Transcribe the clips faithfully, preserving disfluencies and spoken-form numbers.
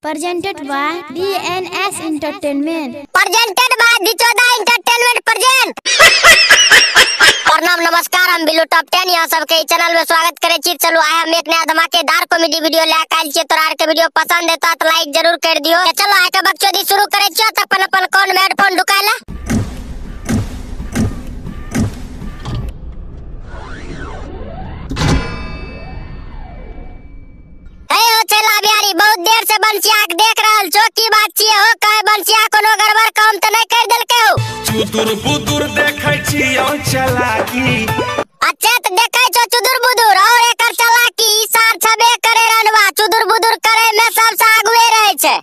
Presented by D N S Entertainment. Presented by दिचोदा Entertainment present. प्रणाम नमस्कार, हम Billu top ten यहाँ सबके चैनल में स्वागत करे छी। चलो आए हम एक नया धमाकेदार कॉमेडी वीडियो लेकर आइल छी। तोरा के वीडियो पसंद है तो लाइक जरूर कर दियो। चलो आके बकचोदी शुरू करे छी। त अपन अपन कौन में हेडफोन ढुकाला। बहुत देर से बंसिया के देख रहल छो, की बात छिए हो? कहे बंसिया कोनो गड़बड़ काम त नहीं कर देलके हो? चुदुर बुदुर देखै छी ओ चलाकी। अच्छा त देखै छो चुदुर बुदुर और एकर चलाकी ई सार छबे करे रनवा। चुदुर बुदुर करे में सब से आगुए रहे छे।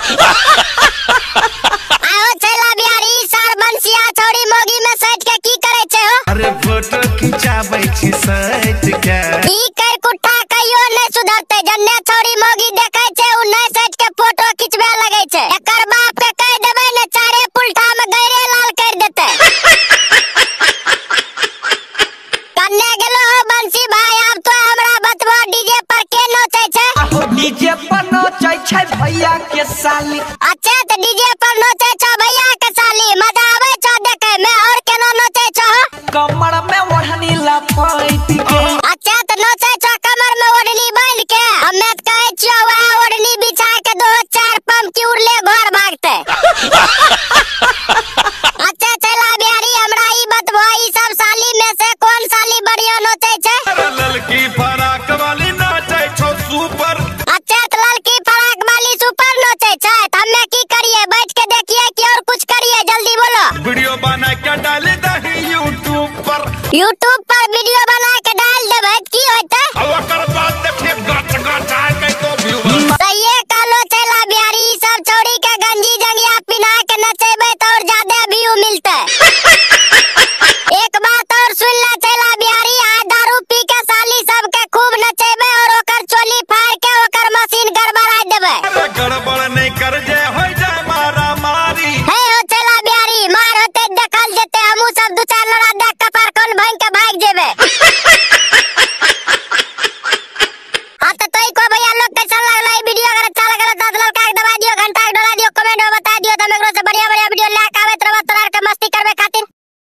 आओ चला बिहारी सार बंसिया छोड़ी मोगी में सैट के की करे छे हो? अरे फोटो खिंचाबै छी सैट के। ई कर कुट्ठा कहियो नहीं सुधरते। जन्ने छोड़ी मोगी देखै छे उ नहीं सैट के फोटो खिंचबे लगै छे। एकर बाप के कह देबै ने चारे पुलठा में गैरे लाल कर देते। कन्ने गेलो हो बंसी भाई? अब तो हमरा बतबो डीजे पर के नोचै छे? आहो डीजे पर नोचै छे भैया के साली। अच्छा त डीजे पर नोचै छ भैया के साली, मजा आबै छ देखे में? और केना नोचै छ हो? कमर में ओढ़नी लपेट के। अच्छा त नोचै छ कमर में ओढ़नी बांध के? हमें त कहै छियो वह ओढ़नी बिछा के दो चार पंप की उड़ले घर भागते। अच्छा चला बिहारी हमरा ई बतबो ई सब साली में से कौन साली बढ़िया नोचै छे? ललकी फराक वाली नाचै छौ सुपर। अच्छा त ललकी फराक वाली सुपर नोचै छै त हमें की करिए? बैठ के देखिए कि और कुछ करिए? जल्दी बोलो। वीडियो बना के डाल दही यूट्यूब पर। यूट्यूब पर वीडियो बना के डाल देबै त की होतै? ओकर बाद देखिए गच गच आ के तो व्यू। सही कहलो चला बिहारी ई सब छोड़ी के गंजी जंगिया पिना के नचेबै त और ज्यादा व्यू मिलते। एक बात और सुन ले चला बिहारी, आज दारू पी के साली सबके खूब नचेबै और ओकर चोली फाड़ के ओकर मशीन गड़बड़ा देबै। गड़बड़ नहीं कर जे होय जाय मारा मारी। हे हो चला बिहारी, मार होते देखल जेते। हमहू सब दू चार लड़ा देख कपार कोन भांग के भाग जेबै। आ त तोई को